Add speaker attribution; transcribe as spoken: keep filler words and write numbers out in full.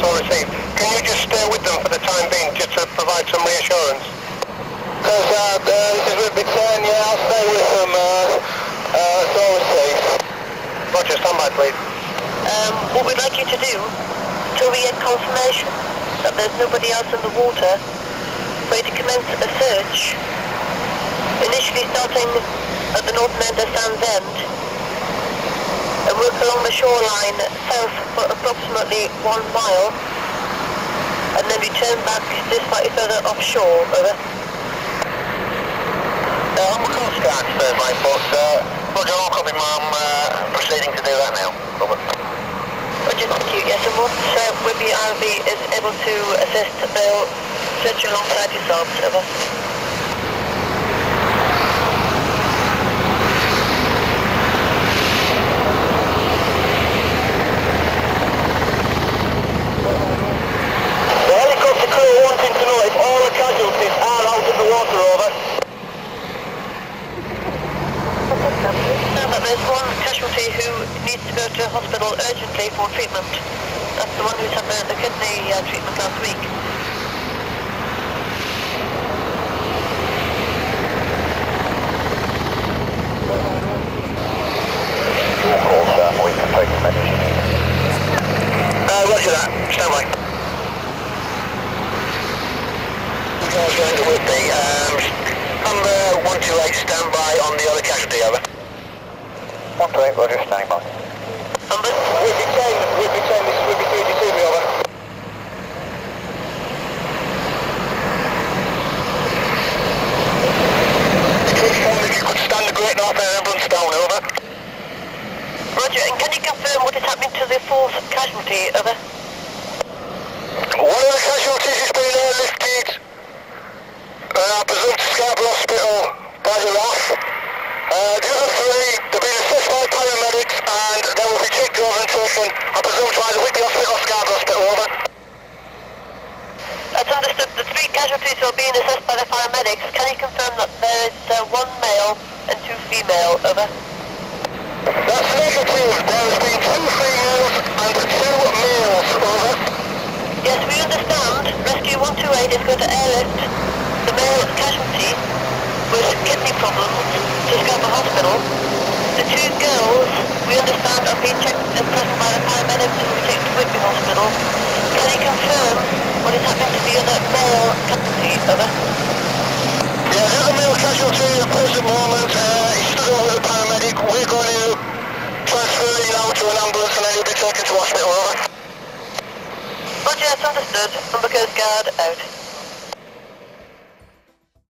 Speaker 1: all received. Can you just stay with them for the time being, just to provide some reassurance?
Speaker 2: Because uh, uh, this is Whitby ten, yeah, I'll stay with them. Uh, uh, it's all received.
Speaker 1: Roger, stand by, please.
Speaker 3: Um, what we'd like you to do, till we get confirmation that there's nobody else in the water, for you to commence a search, initially starting at the northern end of Sandsend, and work along the shoreline south for approximately one mile, and then return back just slightly further offshore. Over.
Speaker 1: Uh, I'm a Coast Guard third line, but uh, Roger, I'll copy, Mum. Uh, proceeding to do that now. Over.
Speaker 3: Roger, thank you. Yes, and once uh, Whitby R V is able to assist, they'll search alongside yourselves. Over.
Speaker 2: The helicopter crew wanting to know if all the casualties are out of the water, over.
Speaker 3: Now that there's one casualty who needs to go to hospital urgently for treatment. That's the one who's had the, the kidney uh, treatment last week.
Speaker 2: We can take the message.
Speaker 1: Uh, roger that. Stand by. Guys going to Whitby. Um, number one two eight, stand by on the other casualty, over.
Speaker 2: one two eight, Roger, standing by.
Speaker 3: Number?
Speaker 2: Whitby ten, Whitby ten, this is Whitby three, do you see me, over?
Speaker 1: Please tell me if you could stand the Great Northern Ambulance down, over.
Speaker 3: Roger, and can you confirm what is happening to the fourth casualty? Over.
Speaker 1: One of the casualties has been airlifted, uh, I presume to Scarborough Hospital by the R A F. Uh, the other three, they've been assessed by paramedics and they will be checked over and taken, I presume, to either Whitby Hospital or Scarborough Hospital, over.
Speaker 3: That's understood. The three casualties are being assessed by the paramedics. Can you confirm that there is uh, one male and two female? Over.
Speaker 1: That's negative. There has been two females and two males, over.
Speaker 3: Yes, we understand. Rescue one two eight is going to airlift the male casualty with kidney problems to Scarborough Hospital. The two girls, we understand, are being checked at present by the paramedics and will be taken to Whitby Hospital. Can you confirm what is happening to the other male casualty? Over.
Speaker 1: Yeah, the other male casualty at the present moment, uh, he's stood over with the paramedic. We're going to transfer him now to an ambulance and then he'll be taken to hospital, over.
Speaker 3: Roger, that's understood. Number Coast Guard out.